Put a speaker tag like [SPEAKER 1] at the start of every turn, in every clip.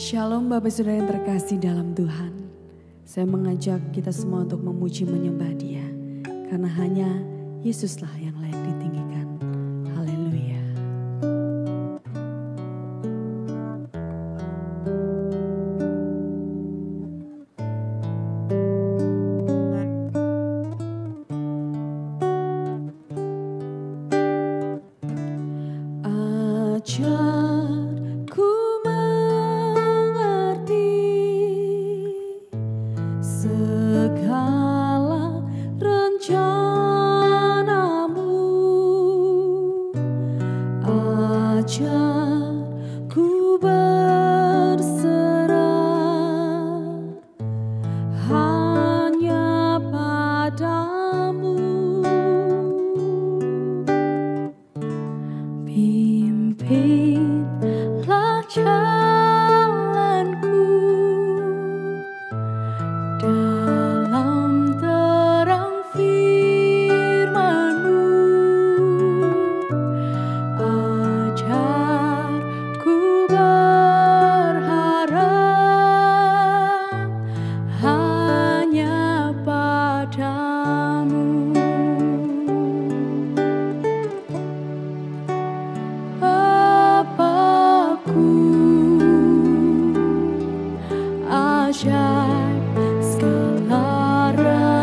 [SPEAKER 1] Shalom Bapak Saudara yang terkasih dalam Tuhan. Saya mengajak kita semua untuk memuji menyembah Dia. Karena hanya Yesuslah yang layak ditinggikan. Haleluya. Ajarku segala rencanamu, ajarku berserah hanya padamu, pimpinlah jalanku dalam terang firman-Mu, ajarku berharap hanya padamu. Bapakku, ajar segala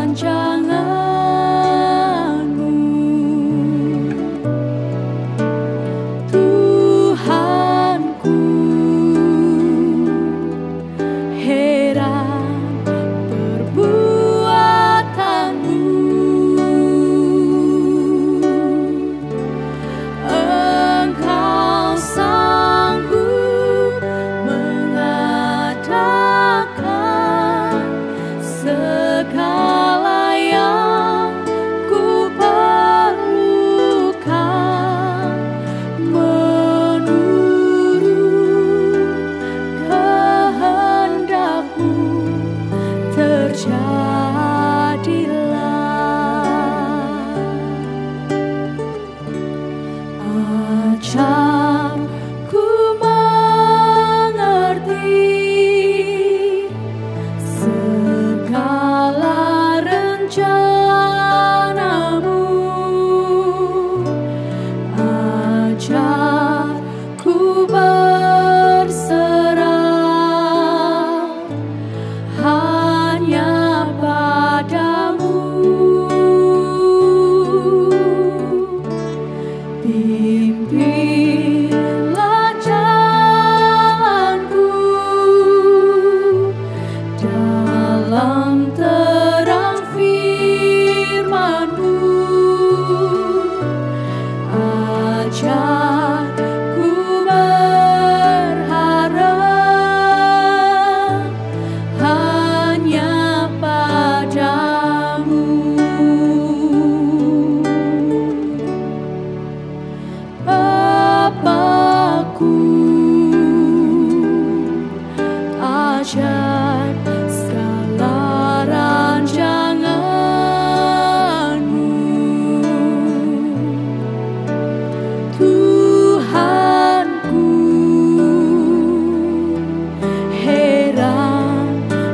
[SPEAKER 1] rancangan-Mu, Tuhanku, heran perbuatan-Mu, Engkau sanggup mengadakan segala yang ku perlukan, menurut kehendak-Mu terjadilah. Ajarku mengerti segala rencana-Mu, ajarku berserah hanya padamu, pimpinlah jalanku dalam terang firman-Mu, ajarku berharap hanya padamu. Bapakku, ajar segala rancangan-Mu, Tuhanku, heran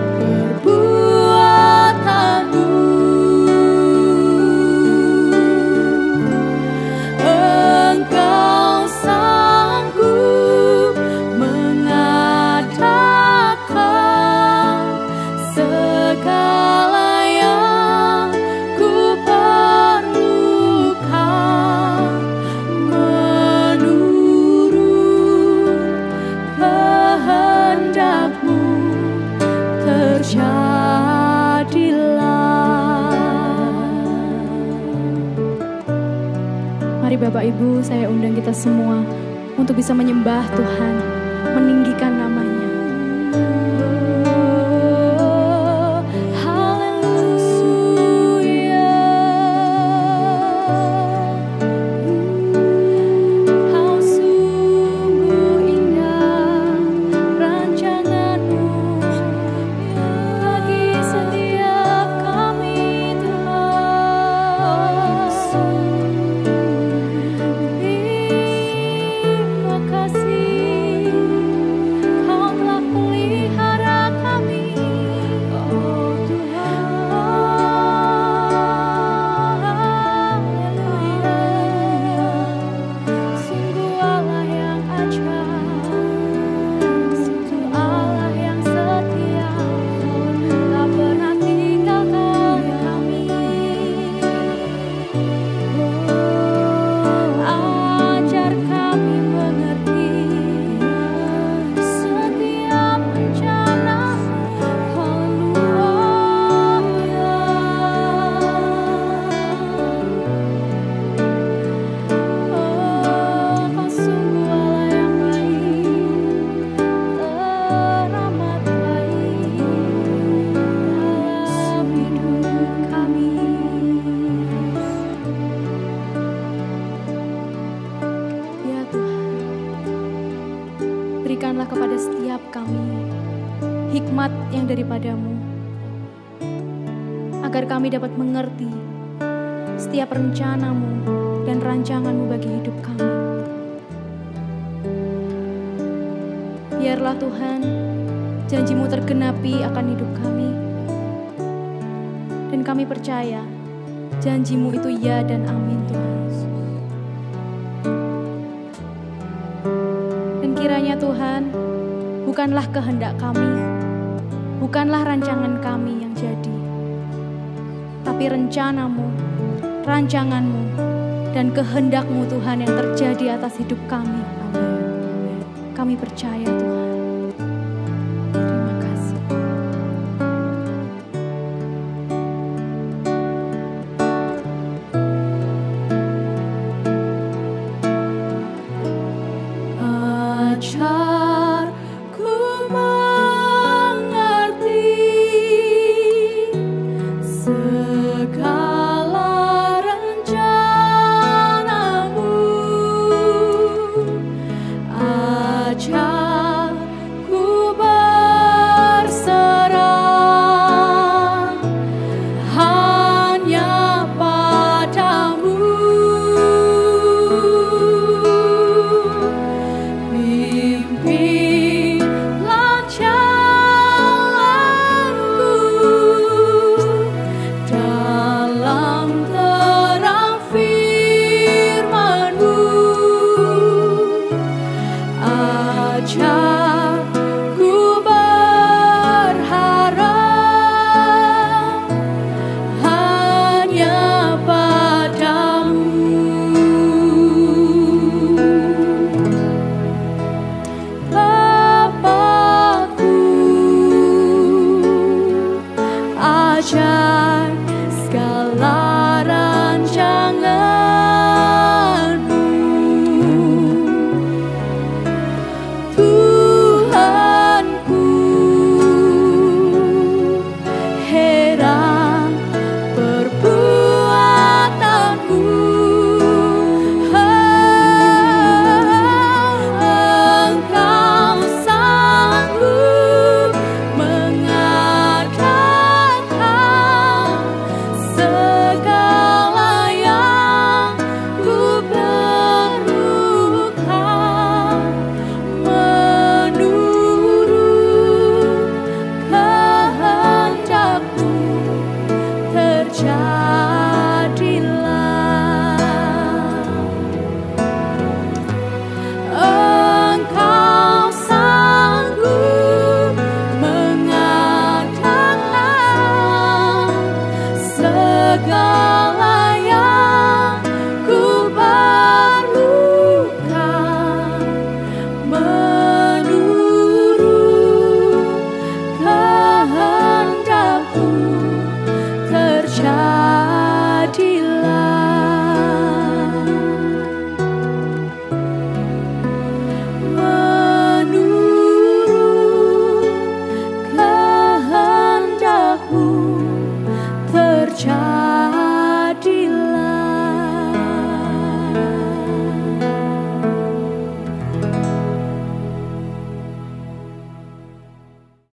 [SPEAKER 1] perbuatan-Mu, Engkau sanggup mengadakan segala yang ku perlukan, menurut kehendak-Mu terjadilah. Mari Bapak Ibu, saya undang kita semua untuk bisa menyembah Tuhan, meninggikan nama-Nya. Haleluya. Kau sungguh indah rancangan-Mu bagi setiap kami, Tuhan. Terima kasih
[SPEAKER 2] berikanlah kepada setiap kami hikmat yang daripadamu, agar kami dapat mengerti setiap rencanamu dan rancanganmu bagi hidup kami. Biarlah Tuhan, janjimu tergenapi akan hidup kami, dan kami percaya janjimu itu ya dan amin Tuhan. Dan kiranya Tuhan, bukanlah kehendak kami, bukanlah rancangan kami yang jadi, tapi rencanamu, rancanganmu, dan kehendakmu Tuhan yang terjadi atas hidup kami. Amin. Kami percaya Tuhan. Terima kasih.
[SPEAKER 1] Ajarku mengerti segala rencanamu, ajarku berserah hanya padamu. Pimpinlah jalanku dalam terang firman-Mu. Ajar